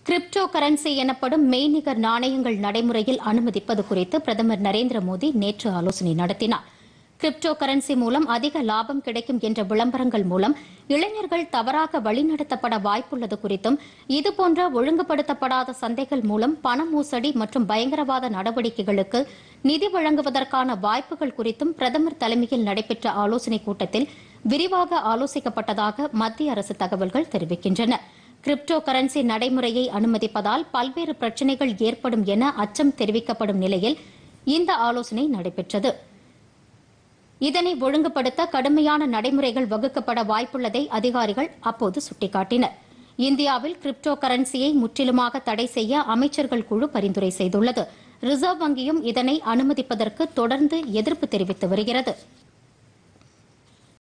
Crypto currency எனப்படும் மெய்நிகர் நாணயங்கள் நடைமுறையில் அனுமதிப்பது குறித்து பிரதமர் நரேந்திர மோடி நேற்று ஆலோசனை நடத்தினார். கிரிப்டோ கரன்சி மூலம் அதிக லாபம் கிடைக்கும் என்ற விளம்பரங்கள் மூலம் இளைஞர்கள் தவறாக வழிநடத்தப்பட வாய்ப்புள்ளது குறித்தும், இதுபோன்ற ஒழுங்குபடுத்தப்படாத சந்தைகள் மூலம் பண மோசடி மற்றும் பயங்கரவாத நடவடிக்கைகளுக்கு நிதி வழங்குவதற்கான வாய்ப்புகள் குறித்தும் பிரதமர் தலைமையில் நடைபெற்ற ஆலோசனைக் கூட்டத்தில் விரிவாக ஆலோசிக்கப்பட்டதாக மத்திய அரசு தகவல்கள் தெரிவிக்கின்றன. கிரிப்டோ கரன்சி நடைமுறையை அனுமதிப்பதால் பல்வேறு பிரச்சினைகள் ஏற்படும் என அச்சம் தெரிவிக்கப்படும் நிலையில் இந்த ஆலோசனை நடைபெற்றது. இதனை ஒழுங்குபடுத்த கடுமையான நடைமுறைகள் வகுக்கப்பட வாய்ப்புள்ளதை அதிகாரிகள் அப்போது சுட்டிக்காட்டினர். இந்தியாவில் கிரிப்டோ கரன்சியை முற்றிலுமாக தடை செய்ய அமைச்சர்கள் குழு பரிந்துரை செய்துள்ளது. ரிசர்வ் வங்கியும் இதனை அனுமதிப்பதற்கு தொடர்ந்து எதிர்ப்பு தெரிவித்து வருகிறது.